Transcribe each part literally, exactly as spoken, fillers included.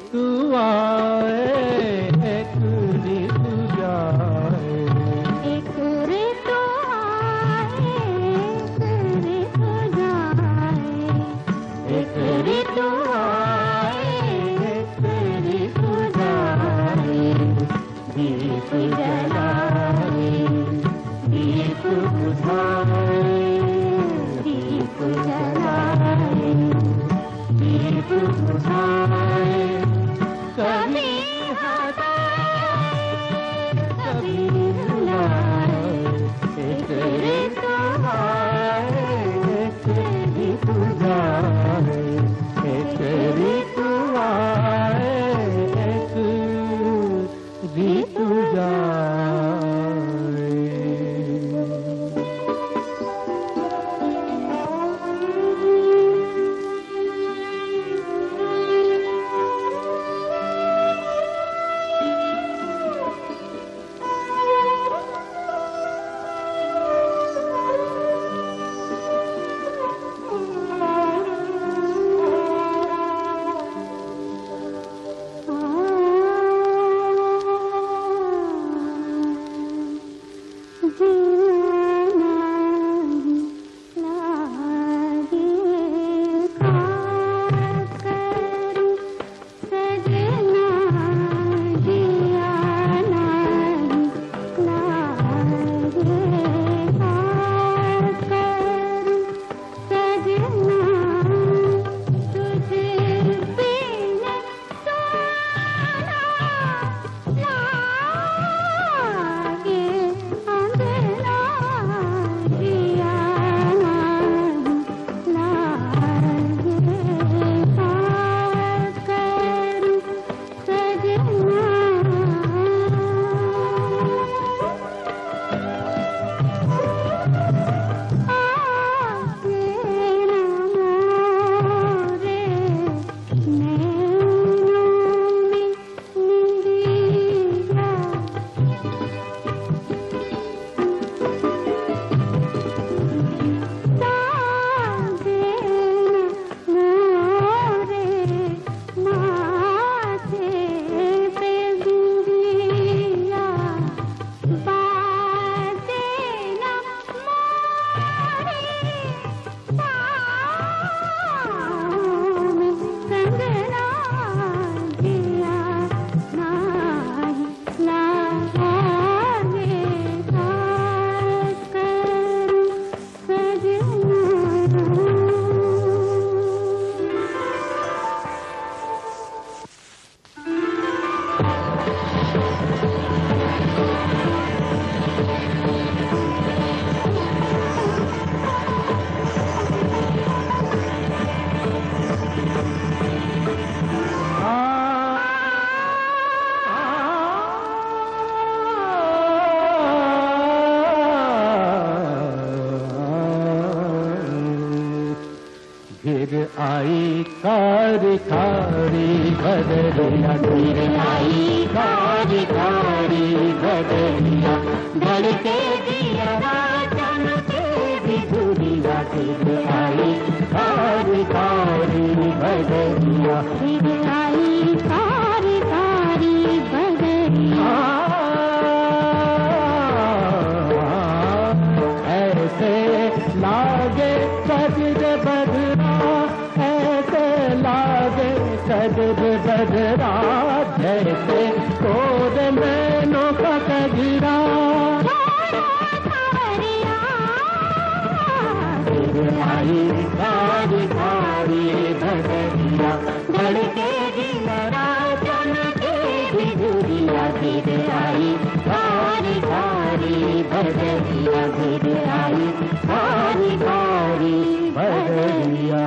ऋतु आए एक ऋतु जाए, एक ऋतु आए एक ऋतु जाए, एक ऋतु आए एक ऋतु जाए। दीप जलाए दीप बुझाए, दीप जलाए दीप बुझाए। कभी हंसाए कभी रुलाए, एक ऋतु आए एक ऋतु जाए, एक ऋतु आए एक ऋतु जाए। आई कारी कारी बदलिया, फिर आई कारी कारी बदलिया, बढ़ते दिया राजन के बिजुलिया, फिर आई कारी कारी बदलिया, फिर आई कारी कारी बदलिया। ऐसे लागे सजद बदरा, ऐसे लागे सजद बदरा, जैसे कोद मैनों का कजरा। फिर आई कारी कारी बदलिया, बढ़ते दिया राजन के बिजुलिया, फिर आई कारी कारी बदलिया, फिर आई कारी कारी बदलिया।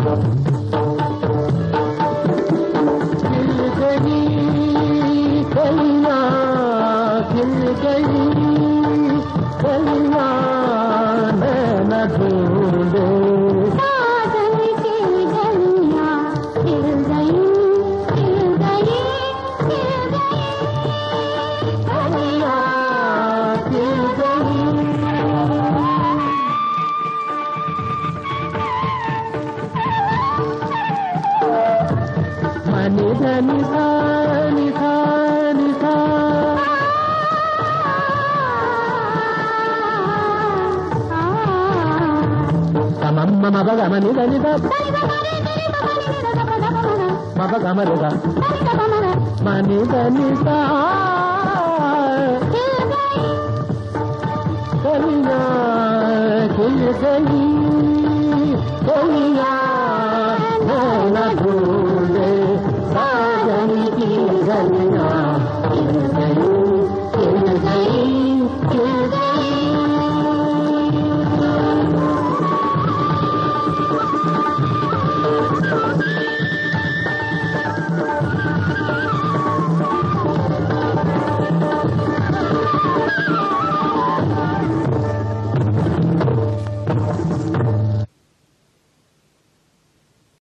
खिल गई